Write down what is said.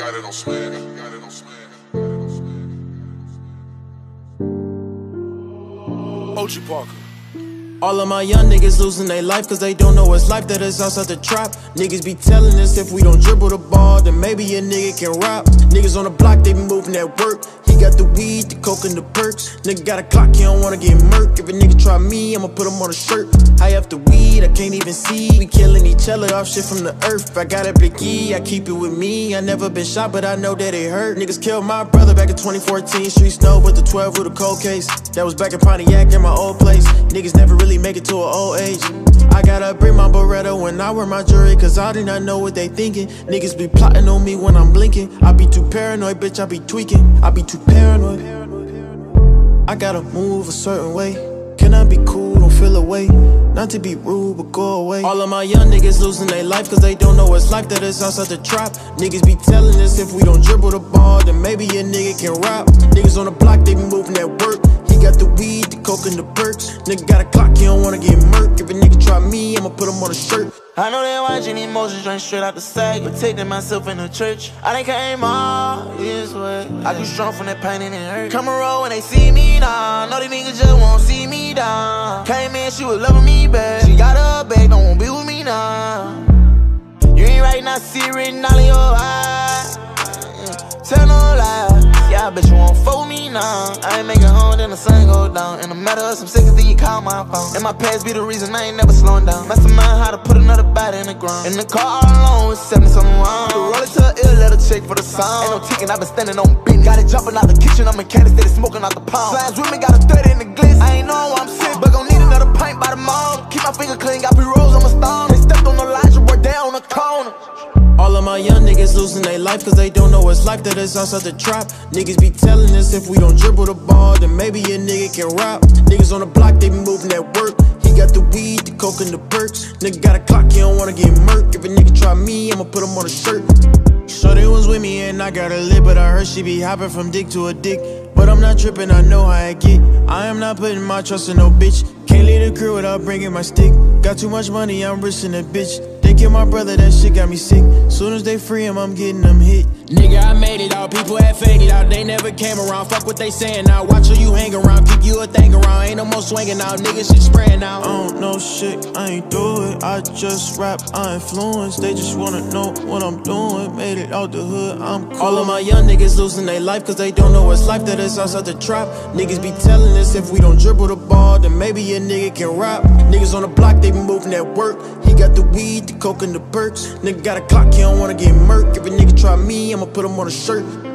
got it on swag. Got it on swag. OG Parker. All of my young niggas losing their life cause they don't know what's life that is outside the trap. Niggas be telling us if we don't dribble the ball, then maybe a nigga can rap. Niggas on the block, they be moving that work. He got the weed, the coke, and the perks. Nigga got a clock, he don't wanna get murked. If a nigga try me, I'ma put him on a shirt. High off the weed, I can't even see. We killing each other off shit from the earth. I got a big E, I keep it with me. I never been shot, but I know that it hurt. Niggas killed my brother back in 2014. Streets know with the 12 with a cold case. That was back in Pontiac in my old place. Niggas never really make it to an old age. I gotta bring my Beretta when I wear my jewelry, cause I do not know what they thinking. Niggas be plotting on me when I'm blinking. I be too paranoid, bitch, I be tweaking. I be too paranoid. I gotta move a certain way. Can I be cool, don't feel away? Not to be rude, but go away. All of my young niggas losing their life cause they don't know what's life that is outside the trap. Niggas be telling us if we don't dribble the ball, then maybe a nigga can rap. Niggas on the block, they be moving that work. He got the weed, the coke, and the perks. Nigga got a clock, he don't wanna get murked. If a nigga try me, I'ma put him on a shirt. I know they watching emotions drain straight out the sack, protecting myself in the church. I done came all this way. I grew strong from that pain and it hurt. Come and roll when they see me down. Know these niggas just won't see me down. Came in, she was loving me back. She got her back, don't wanna be with me now. You ain't right now, see it written all in your eyes. Tell no lie. Yeah, I bet you won't fuck with me now. I ain't making home, then the sun go down. In a matter of some seconds, then you call my phone. And my past be the reason I ain't never slowing down. Mastermind how to put another body in the ground. In the car all alone with 70 something wrong. Roll it to a ill, let her check for the sound. Ain't no ticking, I been standing on business. Got it jumping out the kitchen, I'm in Canada, steady smoking out the palm. Slimes with me, got a 30 in the glitz. I ain't know why I'm sick, but gon' need another pint by the mall. Keep my finger clean, got pre-rolls on my stone. They stepped on the line, you work down on the corner. All of my young niggas losing their life cause they don't know what's life that is outside the trap. Niggas be telling us if we don't dribble the ball, then maybe a nigga can rap. Niggas on the block, they be moving that work. He got the weed, the coke, and the perks. Nigga got a clock, he don't wanna get murked. If a nigga try me, I'ma put him on a shirt. Shorty was with me and I got her lit, but I heard she be hopping from dick to a dick. But I'm not tripping, I know how I get. I am not putting my trust in no bitch. Can't leave the crib without bringing my stick. Got too much money, I'm risking a bitch. They kill my brother, that shit got me sick. Soon as they free him, I'm getting them hit. Nigga, I made it out, people had faded out. They never came around, fuck what they saying now. Watch who you hang around, keep you a thing around. Ain't no more swinging out, niggas shit spraying out. I don't know shit, I ain't do it. I just rap, I influence. They just wanna know what I'm doing. Made it out the hood, I'm cool. All of my young niggas losing their life cause they don't know what's life that is outside the trap. Niggas be telling us if we don't dribble the ball, then maybe a nigga can rap. Niggas on the block, they be moving that work. He got the weed, the coke, and the perks. Nigga got a clock, he don't wanna get murked. If a nigga try me, I'ma put him on a shirt.